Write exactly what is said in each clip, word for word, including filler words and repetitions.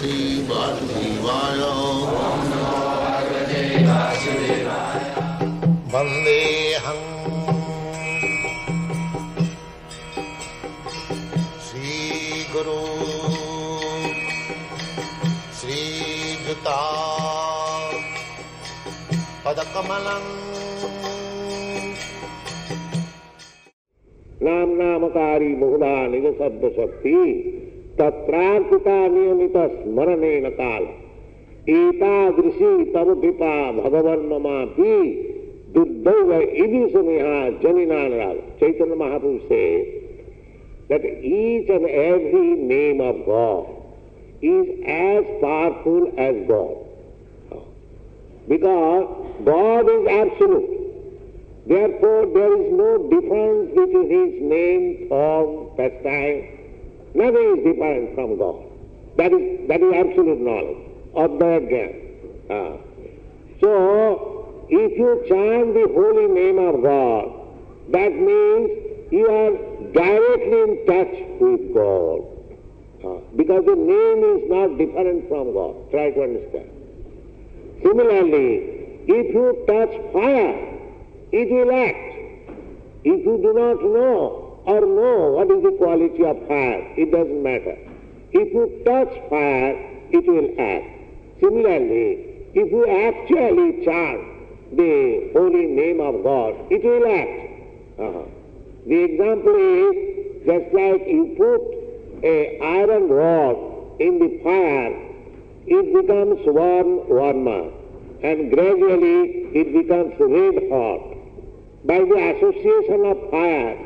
Shri Vasudevaya. Om Namo Bhagavate Vasudevaya. Vandeham Shri Guru Shri Juta Padakamalam. नाम नामकारी बहुधा निज शब्द शक्ति तत्रार्पिता नियमित स्मरणेन काल एतादृशी तव कृपा भगवन् ममापि दुर्दैव इति सुनेहा जनिनानराग. Chaitanya Mahaprabhu says that each and every name of God is as powerful as God, because God is absolute. Therefore, there is no difference between His name, form, pastime. Nothing is different from God. That is that is absolute knowledge, Advaita. Ah. So, if you chant the holy name of God, that means you are directly in touch with God. Ah. Because the name is not different from God. Try to understand. Similarly, if you touch fire, it will act. If you do not know or know what is the quality of fire, it doesn't matter. If you touch fire, it will act. Similarly, if you actually chant the holy name of God, it will act. Uh-huh. The example is just like you put an iron rod in the fire, it becomes warm, warmer, and gradually it becomes red hot. By the association of fire,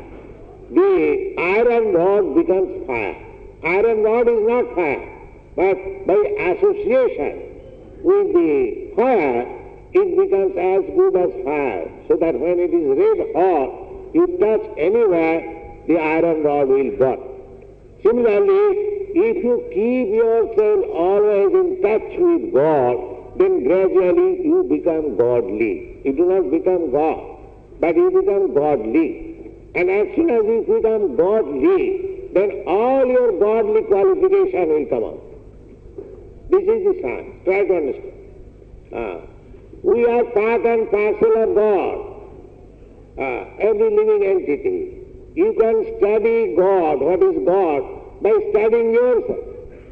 the iron rod becomes fire. Iron rod is not fire, but by association with the fire, it becomes as good as fire. So that when it is red hot, you touch anywhere, the iron rod will burn. Similarly, if you keep yourself always in touch with God, then gradually you become godly. You do not become God, but you become godly. And as soon as you become godly, then all your godly qualification will come out. This is the science. Try to understand. Ah. We are part and parcel of God. Ah. Every living entity. You can study God, what is God, by studying yourself.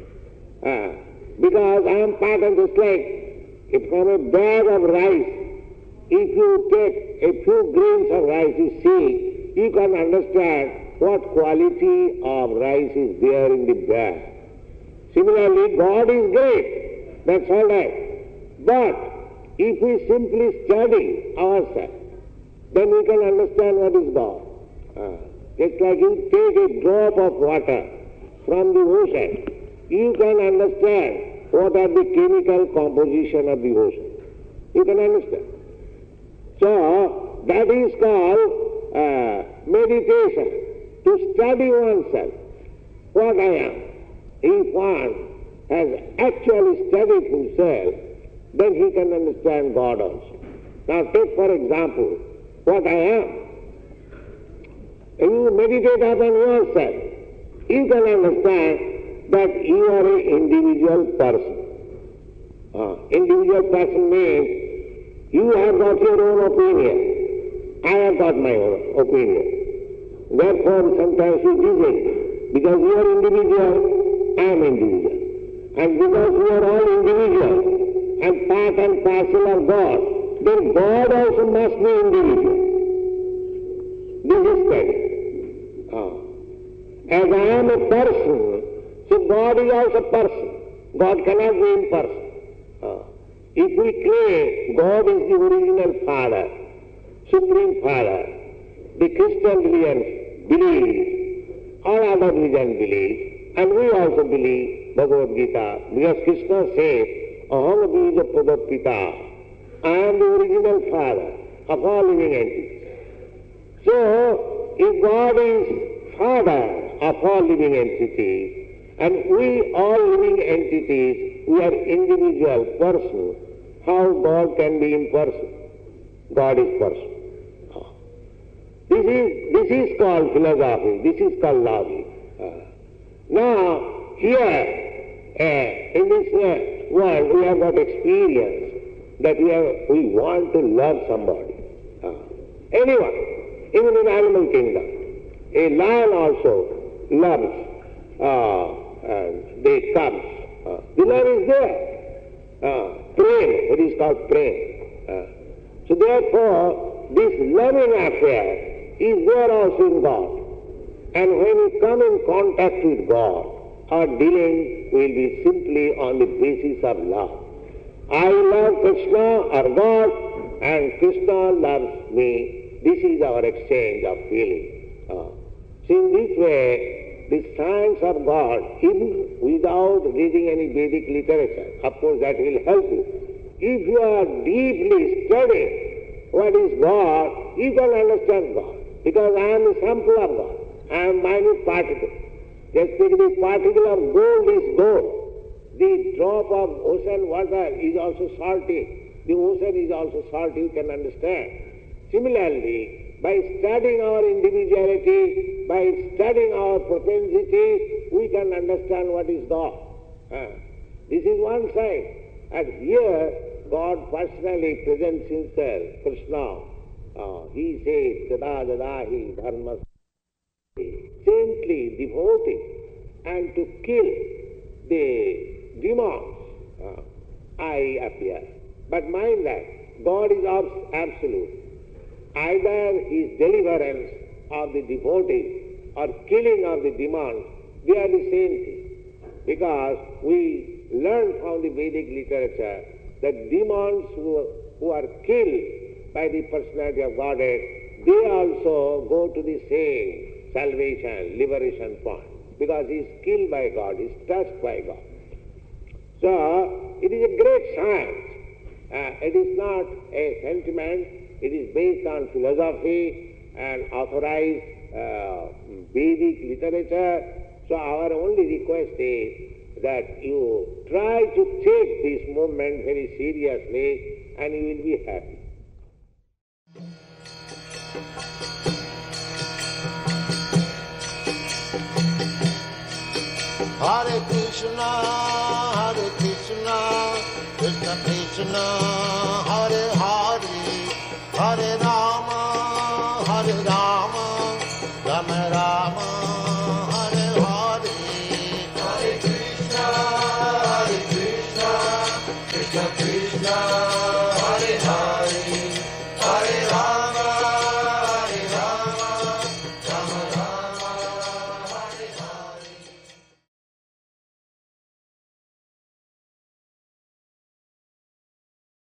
Ah. Because I am part of this, like, if from a bag of rice, if you take a few grains of rice, you see, you can understand what quality of rice is there in the bag. Similarly, God is great, that's all right. But if we simply study ourselves, then we can understand what is God. Uh, it's like you take a drop of water from the ocean, you can understand what are the chemical composition of the ocean. You can understand. So, that is called uh, meditation, to study oneself, what I am. If one has actually studied himself, then he can understand God also. Now take for example, what I am. If you meditate upon yourself, you can understand that you are an individual person. Uh, individual person means you have got your own opinion. I have got my own opinion. Therefore, sometimes we disagree. Because you are individual, I am individual. And because we are all individual and part and parcel of God, then God also must be individual. This is study. Uh, as I am a person, so God is also person. God cannot be in person. Uh, If we claim God is the original Father, Supreme Father, the Christian religion believes, all other religion believes, and we also believe Bhagavad Gita, because Krishna says, Aham bija pradapita, I am the original Father of all living entities. So, if God is Father of all living entities, and we all living entities, we are individual persons, how God can be in person? God is person. This is, this is called philosophy, this is called logic. Now, here, Uh, in this uh, world, we have got experience that we have, we want to love somebody. Uh, anyone, even in animal kingdom. A lion also loves uh, uh, the cubs. Uh, the love is there. Uh, prem, it is called prem. Uh, so therefore, this loving affair is there also in God. And when we come in contact with God, our dealing will be simply on the basis of love. I love Krishna or God, and Krishna loves me. This is our exchange of feeling. Uh, so in this way, the science of God, even without reading any Vedic literature, of course that will help you. If you are deeply studying what is God, you can understand God. Because I am the sample of God. I am minute particle. Just take the particle of gold is gold. The drop of ocean water is also salty. The ocean is also salty, you can understand. Similarly, by studying our individuality, by studying our propensity, we can understand what is God. Uh, this is one side. And here, God personally presents himself, Krishna. Uh, he says, Dada Dadahi Dharma, saintly, devoted, and to kill the demons, uh, I appear. But mind that, God is absolute. Either his deliverance of the devotees or killing of the demons, they are the same thing. Because we learn from the Vedic literature that demons who, who are killed by the personality of Godhead, they also go to the same salvation, liberation point. Because he is killed by God, he is touched by God. So, it is a great science. Uh, it is not a sentiment, it is based on philosophy and authorized uh, Vedic literature. So our only request is that you try to take this movement very seriously and you will be happy. Hare Krishna, Hare Krishna, Krishna Krishna, Hare